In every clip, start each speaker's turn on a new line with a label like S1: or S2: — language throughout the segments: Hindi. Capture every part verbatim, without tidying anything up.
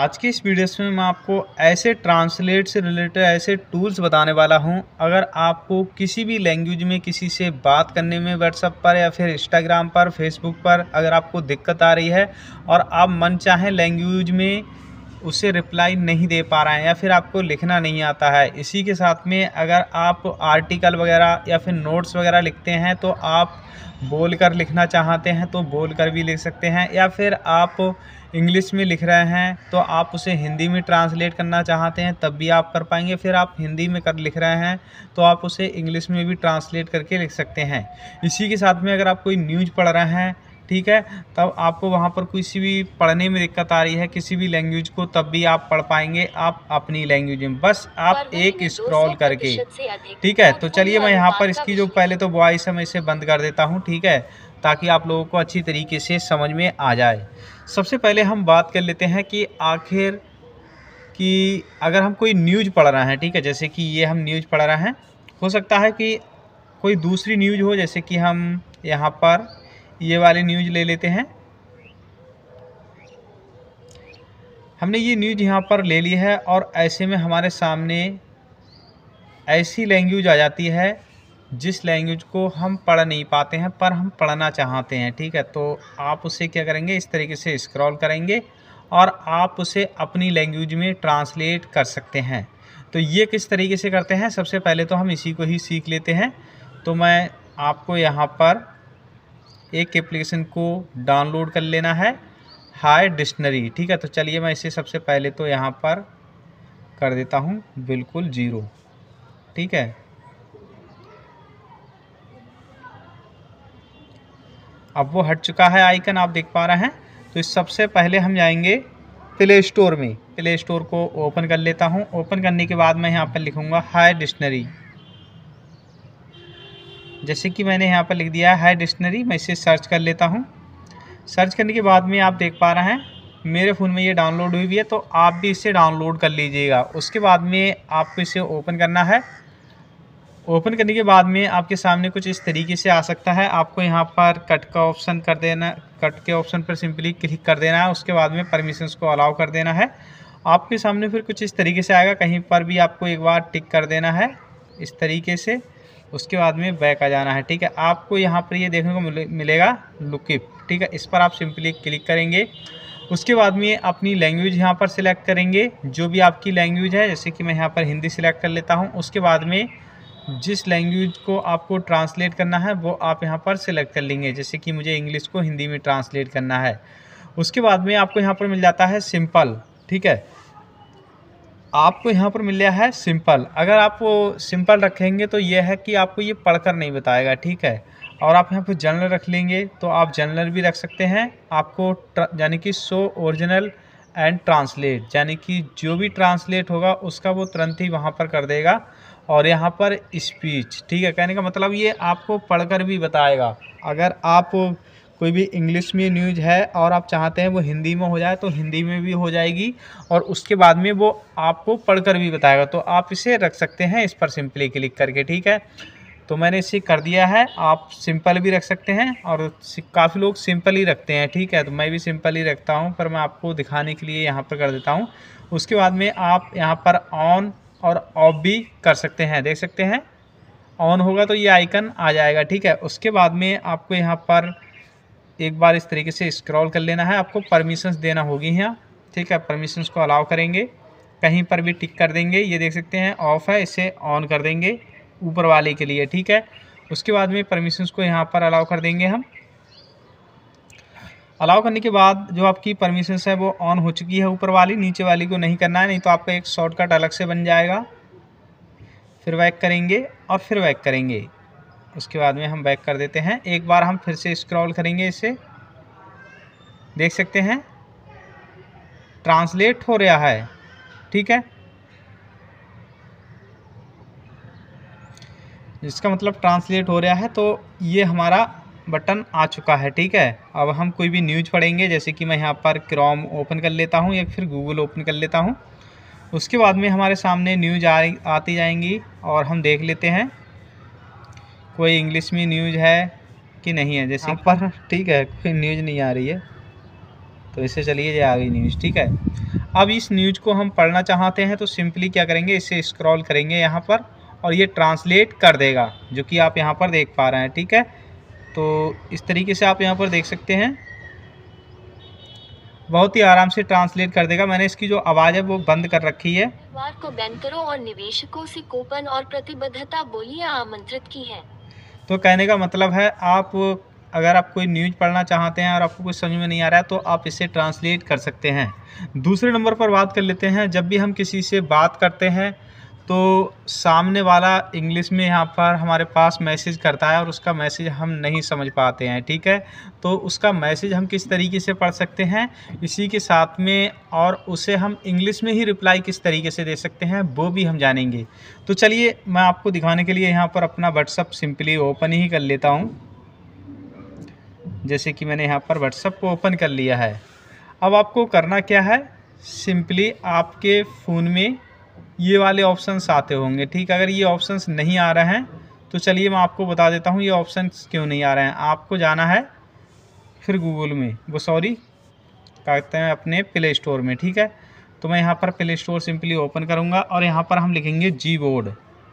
S1: आज की इस वीडियोस में मैं आपको ऐसे ट्रांसलेट से रिलेटेड ऐसे टूल्स बताने वाला हूं। अगर आपको किसी भी लैंग्वेज में किसी से बात करने में व्हाट्सएप पर या फिर इंस्टाग्राम पर, फेसबुक पर अगर आपको दिक्कत आ रही है और आप मन चाहे लैंग्वेज में उसे रिप्लाई नहीं दे पा रहे हैं या फिर आपको लिखना नहीं आता है, इसी के साथ में अगर आप आर्टिकल वगैरह या फिर नोट्स वगैरह लिखते हैं तो आप बोलकर लिखना चाहते हैं तो बोलकर भी लिख सकते हैं, या फिर आप इंग्लिश में लिख रहे हैं तो आप उसे हिंदी में ट्रांसलेट करना चाहते हैं तब भी आप कर पाएंगे। फिर आप हिंदी में कर लिख रहे हैं तो आप उसे इंग्लिश में भी ट्रांसलेट करके लिख सकते हैं। इसी के साथ में अगर आप कोई न्यूज़ पढ़ रहे हैं, ठीक है, तब आपको वहाँ पर किसी भी पढ़ने में दिक्कत आ रही है किसी भी लैंग्वेज को, तब भी आप पढ़ पाएंगे आप अपनी लैंग्वेज में, बस आप एक स्क्रॉल करके। ठीक है, तो चलिए मैं यहाँ पर इसकी जो पहले तो वॉइस है मैं इसे बंद कर देता हूँ, ठीक है, ताकि आप लोगों को अच्छी तरीके से समझ में आ जाए। सबसे पहले हम बात कर लेते हैं कि आखिर कि अगर हम कोई न्यूज़ पढ़ रहे हैं, ठीक है, जैसे कि ये हम न्यूज़ पढ़ रहे हैं, हो सकता है कि कोई दूसरी न्यूज़ हो, जैसे कि हम यहाँ पर ये वाली न्यूज़ ले लेते हैं। हमने ये न्यूज़ यहाँ पर ले ली है और ऐसे में हमारे सामने ऐसी लैंग्वेज आ जाती है जिस लैंग्वेज को हम पढ़ नहीं पाते हैं पर हम पढ़ना चाहते हैं, ठीक है, तो आप उसे क्या करेंगे, इस तरीके से स्क्रॉल करेंगे और आप उसे अपनी लैंग्वेज में ट्रांसलेट कर सकते हैं। तो ये किस तरीके से करते हैं, सबसे पहले तो हम इसी को ही सीख लेते हैं। तो मैं आपको यहाँ पर एक एप्लीकेशन को डाउनलोड कर लेना है, हाय डिक्शनरी, ठीक है। तो चलिए मैं इसे सबसे पहले तो यहाँ पर कर देता हूँ बिल्कुल ज़ीरो, ठीक है। अब वो हट चुका है आइकन, आप देख पा रहे हैं। तो इस सबसे पहले हम जाएंगे प्ले स्टोर में, प्ले स्टोर को ओपन कर लेता हूँ। ओपन करने के बाद मैं यहाँ पर लिखूँगा हाय डिक्शनरी, जैसे कि मैंने यहाँ पर लिख दिया है हाय डिक्शनरी। मैं इसे सर्च कर लेता हूँ। सर्च करने के बाद में आप देख पा रहे हैं मेरे फ़ोन में ये डाउनलोड हुई भी है, तो आप भी इसे डाउनलोड कर लीजिएगा। उसके बाद में आपको इसे ओपन करना है। ओपन करने के बाद में आपके सामने कुछ इस तरीके से आ सकता है। आपको यहाँ पर कट का ऑप्शन कर देना, कट के ऑप्शन पर सिंपली क्लिक कर देना है। उसके बाद में परमिशंस को अलाउ कर देना है। आपके सामने फिर कुछ इस तरीके से आएगा, कहीं पर भी आपको एक बार टिक कर देना है इस तरीके से। उसके बाद में बैक आ जाना है, ठीक है। आपको यहाँ पर ये देखने को मिले, मिलेगा लुकिप, ठीक है, इस पर आप सिंपली क्लिक करेंगे। उसके बाद में अपनी लैंग्वेज यहाँ पर सिलेक्ट करेंगे, जो भी आपकी लैंग्वेज है, जैसे कि मैं यहाँ पर हिंदी सिलेक्ट कर लेता हूँ। उसके बाद में जिस लैंग्वेज को आपको ट्रांसलेट करना है वो आप यहाँ पर सिलेक्ट कर लेंगे, जैसे कि मुझे इंग्लिश को हिंदी में ट्रांसलेट करना है। उसके बाद में आपको यहाँ पर मिल जाता है सिंपल, ठीक है, आपको यहाँ पर मिल गया है सिंपल। अगर आप वो सिंपल रखेंगे तो ये है कि आपको ये पढ़कर नहीं बताएगा, ठीक है। और आप यहाँ पर जनरल रख लेंगे तो आप जनरल भी रख सकते हैं। आपको यानी कि शो ओरिजिनल एंड ट्रांसलेट, यानी कि जो भी ट्रांसलेट होगा उसका वो तुरंत ही वहाँ पर कर देगा। और यहाँ पर स्पीच, ठीक है, कहने का मतलब ये आपको पढ़कर भी बताएगा। अगर आप कोई भी इंग्लिश में न्यूज़ है और आप चाहते हैं वो हिंदी में हो जाए तो हिंदी में भी हो जाएगी, और उसके बाद में वो आपको पढ़कर भी बताएगा। तो आप इसे रख सकते हैं इस पर सिंपली क्लिक करके, ठीक है। तो मैंने इसे कर दिया है। आप सिंपल भी रख सकते हैं और काफ़ी लोग सिंपल ही रखते हैं, ठीक है, तो मैं भी सिंपल ही रखता हूं, पर मैं आपको दिखाने के लिए यहाँ पर कर देता हूं। उसके बाद में आप यहाँ पर ऑन और ऑफ भी कर सकते हैं, देख सकते हैं। ऑन होगा तो ये आइकन आ जाएगा, ठीक है। उसके बाद में आपको यहाँ पर एक बार इस तरीके से स्क्रॉल कर लेना है। आपको परमिशंस देना होगी यहाँ, ठीक है। परमिशंस को अलाउ करेंगे, कहीं पर भी टिक कर देंगे। ये देख सकते हैं ऑफ है, इसे ऑन कर देंगे ऊपर वाले के लिए, ठीक है। उसके बाद में परमिशंस को यहाँ पर अलाउ कर देंगे हम। अलाउ करने के बाद जो आपकी परमिशंस है वो ऑन हो चुकी है ऊपर वाली, नीचे वाली को नहीं करना है, नहीं तो आपका एक शॉर्टकट अलग से बन जाएगा। फिर बैक करेंगे और फिर बैक करेंगे। उसके बाद में हम बैक कर देते हैं। एक बार हम फिर से स्क्रॉल करेंगे, इसे देख सकते हैं ट्रांसलेट हो रहा है, ठीक है, जिसका मतलब ट्रांसलेट हो रहा है। तो ये हमारा बटन आ चुका है, ठीक है। अब हम कोई भी न्यूज़ पढ़ेंगे, जैसे कि मैं यहाँ पर क्रोम ओपन कर लेता हूँ या फिर गूगल ओपन कर लेता हूँ। उसके बाद में हमारे सामने न्यूज़ आ आती जाएंगी और हम देख लेते हैं कोई इंग्लिश में न्यूज़ है कि नहीं है। जैसे पर ठीक है, कोई न्यूज़ नहीं आ रही है तो इससे चलिए ये आ गई न्यूज़, ठीक है। अब इस न्यूज़ को हम पढ़ना चाहते हैं तो सिंपली क्या करेंगे, इसे स्क्रॉल करेंगे यहाँ पर और ये ट्रांसलेट कर देगा, जो कि आप यहाँ पर देख पा रहे हैं। ठीक है, तो इस तरीके से आप यहाँ पर देख सकते हैं, बहुत ही आराम से ट्रांसलेट कर देगा। मैंने इसकी जो आवाज़ है वो बंद कर रखी है।
S2: वार को बैन करो और निवेशकों से कूपन और प्रतिबद्धता बोलिए आमंत्रित की है।
S1: तो कहने का मतलब है, आप अगर आप कोई न्यूज़ पढ़ना चाहते हैं और आपको कुछ समझ में नहीं आ रहा है तो आप इसे ट्रांसलेट कर सकते हैं। दूसरे नंबर पर बात कर लेते हैं, जब भी हम किसी से बात करते हैं तो सामने वाला इंग्लिश में यहाँ पर हमारे पास मैसेज करता है और उसका मैसेज हम नहीं समझ पाते हैं। ठीक है, तो उसका मैसेज हम किस तरीके से पढ़ सकते हैं इसी के साथ में, और उसे हम इंग्लिश में ही रिप्लाई किस तरीके से दे सकते हैं वो भी हम जानेंगे। तो चलिए मैं आपको दिखाने के लिए यहाँ पर अपना व्हाट्सअप सिंपली ओपन ही कर लेता हूँ। जैसे कि मैंने यहाँ पर व्हाट्सअप को ओपन कर लिया है। अब आपको करना क्या है, सिंपली आपके फ़ोन में ये वाले ऑप्शंस आते होंगे। ठीक, अगर ये ऑप्शंस नहीं आ रहे हैं तो चलिए मैं आपको बता देता हूँ ये ऑप्शंस क्यों नहीं आ रहे हैं। आपको जाना है फिर गूगल में, वो सॉरी कहते हैं अपने प्ले स्टोर में। ठीक है, तो मैं यहाँ पर प्ले स्टोर सिंपली ओपन करूँगा और यहाँ पर हम लिखेंगे जी बोर्ड,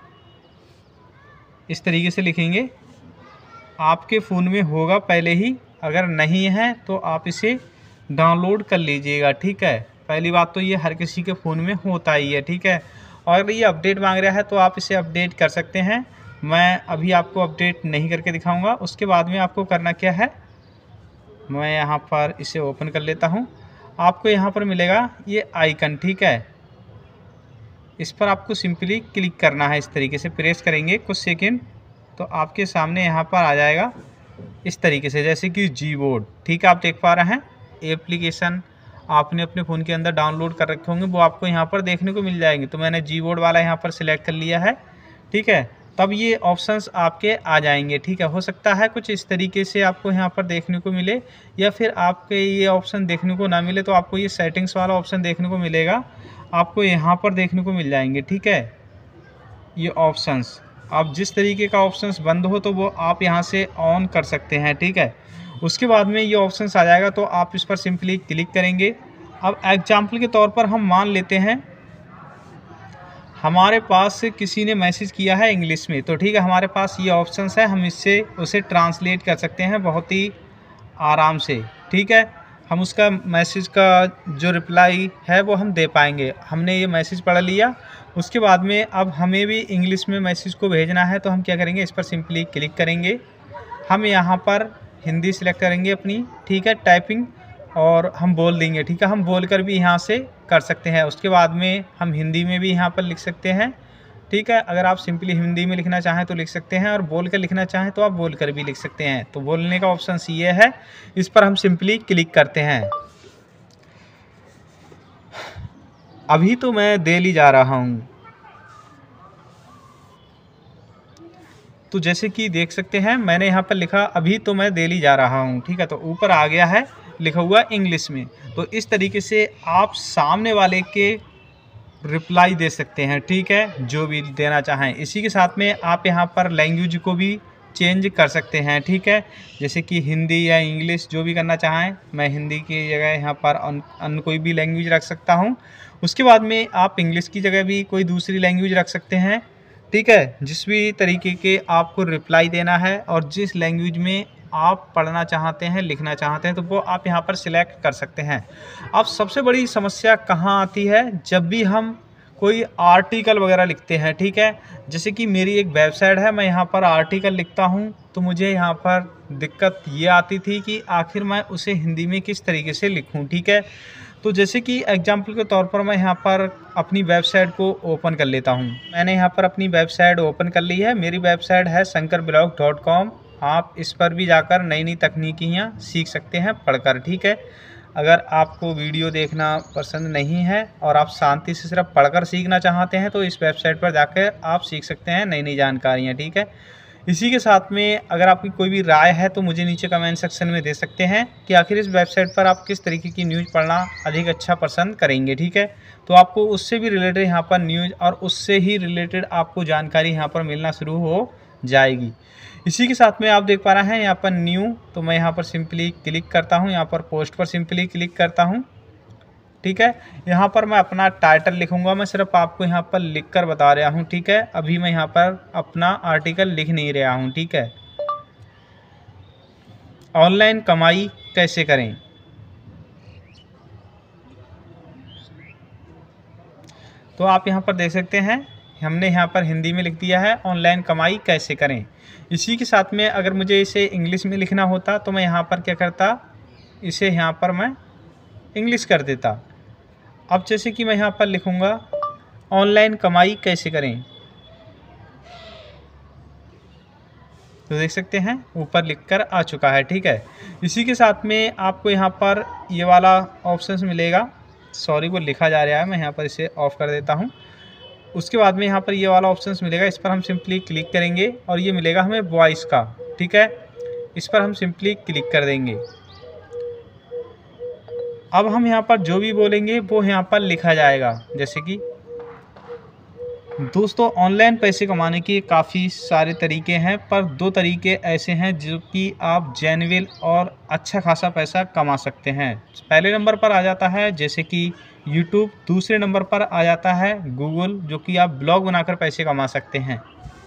S1: इस तरीके से लिखेंगे। आपके फ़ोन में होगा पहले ही, अगर नहीं है तो आप इसे डाउनलोड कर लीजिएगा। ठीक है, पहली बात तो ये हर किसी के फ़ोन में होता ही है। ठीक है, और अगर ये अपडेट मांग रहा है तो आप इसे अपडेट कर सकते हैं। मैं अभी आपको अपडेट नहीं करके दिखाऊंगा। उसके बाद में आपको करना क्या है, मैं यहाँ पर इसे ओपन कर लेता हूँ। आपको यहाँ पर मिलेगा ये आइकन। ठीक है, इस पर आपको सिंपली क्लिक करना है, इस तरीके से प्रेस करेंगे कुछ सेकेंड तो आपके सामने यहाँ पर आ जाएगा इस तरीके से, जैसे कि जी बोर्ड। ठीक है, आप देख पा रहे हैं एप्लीकेशन आपने अपने फ़ोन के अंदर डाउनलोड कर रखे होंगे, वो आपको यहाँ पर देखने को मिल जाएंगे। तो मैंने जी बोर्ड वाला यहाँ पर सिलेक्ट कर लिया है। ठीक है, तब ये ऑप्शंस आपके आ जाएंगे। ठीक है, हो सकता है कुछ इस तरीके से आपको यहाँ पर देखने को मिले, या फिर आपके ये ऑप्शन देखने को ना मिले तो आपको ये सेटिंग्स वाला ऑप्शन देखने को मिलेगा, आपको यहाँ पर देखने को मिल जाएंगे। ठीक है, ये ऑप्शंस आप जिस तरीके का ऑप्शंस बंद हो तो वो आप यहाँ से ऑन कर सकते हैं। ठीक है, उसके बाद में ये ऑप्शंस आ जाएगा तो आप इस पर सिंपली क्लिक करेंगे। अब एग्जाम्पल के तौर पर हम मान लेते हैं हमारे पास किसी ने मैसेज किया है इंग्लिश में, तो ठीक है हमारे पास ये ऑप्शंस है, हम इससे उसे ट्रांसलेट कर सकते हैं बहुत ही आराम से। ठीक है, हम उसका मैसेज का जो रिप्लाई है वो हम दे पाएंगे। हमने ये मैसेज पढ़ लिया, उसके बाद में अब हमें भी इंग्लिश में मैसेज को भेजना है तो हम क्या करेंगे, इस पर सिंपली क्लिक करेंगे। हम यहाँ पर हिंदी सिलेक्ट करेंगे अपनी, ठीक है, टाइपिंग, और हम बोल देंगे। ठीक है, हम बोल कर भी यहाँ से कर सकते हैं। उसके बाद में हम हिंदी में भी यहाँ पर लिख सकते हैं। ठीक है, अगर आप सिंपली हिंदी में लिखना चाहें तो लिख सकते हैं, और बोल कर लिखना चाहें तो आप बोल कर भी लिख सकते हैं। तो बोलने का ऑप्शन ये है, इस पर हम सिंपली क्लिक करते हैं। अभी तो मैं दिल्ली जा रहा हूँ, तो जैसे कि देख सकते हैं मैंने यहाँ पर लिखा अभी तो मैं दिल्ली जा रहा हूँ। ठीक है, तो ऊपर आ गया है लिखा हुआ इंग्लिश में। तो इस तरीके से आप सामने वाले के रिप्लाई दे सकते हैं। ठीक है, जो भी देना चाहें। इसी के साथ में आप यहाँ पर लैंग्वेज को भी चेंज कर सकते हैं। ठीक है, जैसे कि हिंदी या इंग्लिश जो भी करना चाहें, मैं हिंदी की जगह यहाँ पर अन्य कोई भी लैंग्वेज रख सकता हूँ। उसके बाद में आप इंग्लिश की जगह भी कोई दूसरी लैंग्वेज रख सकते हैं। ठीक है, जिस भी तरीके के आपको रिप्लाई देना है और जिस लैंग्वेज में आप पढ़ना चाहते हैं, लिखना चाहते हैं, तो वो आप यहाँ पर सिलेक्ट कर सकते हैं। अब सबसे बड़ी समस्या कहाँ आती है, जब भी हम कोई आर्टिकल वगैरह लिखते हैं। ठीक है, जैसे कि मेरी एक वेबसाइट है, मैं यहाँ पर आर्टिकल लिखता हूँ, तो मुझे यहाँ पर दिक्कत ये आती थी कि आखिर मैं उसे हिंदी में किस तरीके से लिखूँ। ठीक है, तो जैसे कि एग्जाम्पल के तौर पर मैं यहाँ पर अपनी वेबसाइट को ओपन कर लेता हूँ। मैंने यहाँ पर अपनी वेबसाइट ओपन कर ली है। मेरी वेबसाइट है शंकर ब्लॉग डॉट कॉम। आप इस पर भी जाकर नई नई तकनीकियाँ सीख सकते हैं पढ़कर। ठीक है, अगर आपको वीडियो देखना पसंद नहीं है और आप शांति से सिर्फ पढ़कर सीखना चाहते हैं तो इस वेबसाइट पर जाकर आप सीख सकते हैं नई नई जानकारियाँ। ठीक है, इसी के साथ में अगर आपकी कोई भी राय है तो मुझे नीचे कमेंट सेक्शन में दे सकते हैं कि आखिर इस वेबसाइट पर आप किस तरीके की न्यूज़ पढ़ना अधिक अच्छा पसंद करेंगे। ठीक है, तो आपको उससे भी रिलेटेड यहाँ पर न्यूज़ और उससे ही रिलेटेड आपको जानकारी यहाँ पर मिलना शुरू हो जाएगी। इसी के साथ में आप देख पा रहे हैं यहाँ पर न्यू, तो मैं यहाँ पर सिंपली क्लिक करता हूँ, यहाँ पर पोस्ट पर सिंपली क्लिक करता हूँ। ठीक है। यहाँ पर मैं अपना टाइटल लिखूंगा, मैं सिर्फ आपको यहाँ पर लिख कर बता रहा हूँ, ठीक है। अभी मैं यहाँ पर अपना आर्टिकल लिख नहीं रहा हूँ, ठीक है। ऑनलाइन कमाई कैसे करें, तो आप यहाँ पर देख सकते हैं हमने यहाँ पर हिंदी में लिख दिया है ऑनलाइन कमाई कैसे करें। इसी के साथ में अगर मुझे इसे इंग्लिश में लिखना होता तो मैं यहाँ पर क्या करता, इसे यहाँ पर मैं इंग्लिश कर देता। अब जैसे कि मैं यहाँ पर लिखूँगा ऑनलाइन कमाई कैसे करें, तो देख सकते हैं ऊपर लिखकर आ चुका है, ठीक है। इसी के साथ में आपको यहाँ पर ये वाला ऑप्शन मिलेगा, सॉरी वो लिखा जा रहा है, मैं यहाँ पर इसे ऑफ कर देता हूँ। उसके बाद में यहाँ पर ये वाला ऑप्शन मिलेगा, इस पर हम सिंपली क्लिक करेंगे और ये मिलेगा हमें वॉइस का, ठीक है। इस पर हम सिंपली क्लिक कर देंगे। अब हम यहाँ पर जो भी बोलेंगे वो यहाँ पर लिखा जाएगा। जैसे कि दोस्तों ऑनलाइन पैसे कमाने के काफ़ी सारे तरीके हैं, पर दो तरीके ऐसे हैं जो कि आप जेन्युइन और अच्छा खासा पैसा कमा सकते हैं। पहले नंबर पर आ जाता है जैसे कि यूट्यूब, दूसरे नंबर पर आ जाता है गूगल, जो कि आप ब्लॉग बनाकर पैसे कमा सकते हैं।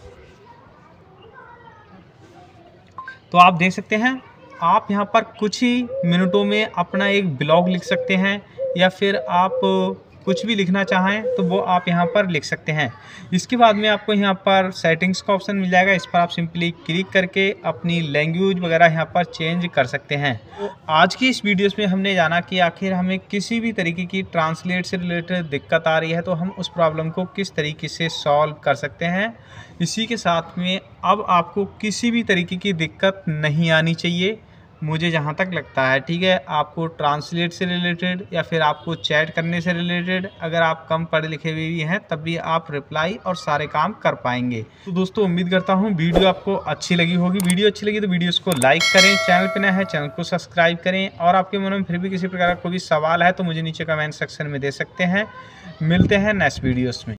S1: तो आप देख सकते हैं आप यहाँ पर कुछ ही मिनटों में अपना एक ब्लॉग लिख सकते हैं, या फिर आप कुछ भी लिखना चाहें तो वो आप यहाँ पर लिख सकते हैं। इसके बाद में आपको यहाँ पर सेटिंग्स का ऑप्शन मिल जाएगा, इस पर आप सिंपली क्लिक करके अपनी लैंग्वेज वगैरह यहाँ पर चेंज कर सकते हैं। तो आज की इस वीडियोस में हमने जाना कि आखिर हमें किसी भी तरीके की ट्रांसलेट से रिलेटेड दिक्कत आ रही है तो हम उस प्रॉब्लम को किस तरीके से सॉल्व कर सकते हैं। इसी के साथ में अब आपको किसी भी तरीके की दिक्कत नहीं आनी चाहिए, मुझे जहाँ तक लगता है, ठीक है। आपको ट्रांसलेट से रिलेटेड या फिर आपको चैट करने से रिलेटेड, अगर आप कम पढ़े लिखे हुए भी हैं तब भी आप रिप्लाई और सारे काम कर पाएंगे। तो दोस्तों उम्मीद करता हूँ वीडियो आपको अच्छी लगी होगी। वीडियो अच्छी लगी तो वीडियोस को लाइक करें, चैनल पर नए हैं चैनल को सब्सक्राइब करें, और आपके मन में फिर भी किसी प्रकार का कोई भी सवाल है तो मुझे नीचे कमेंट सेक्शन में दे सकते हैं। मिलते हैं नेक्स्ट वीडियोज़ में।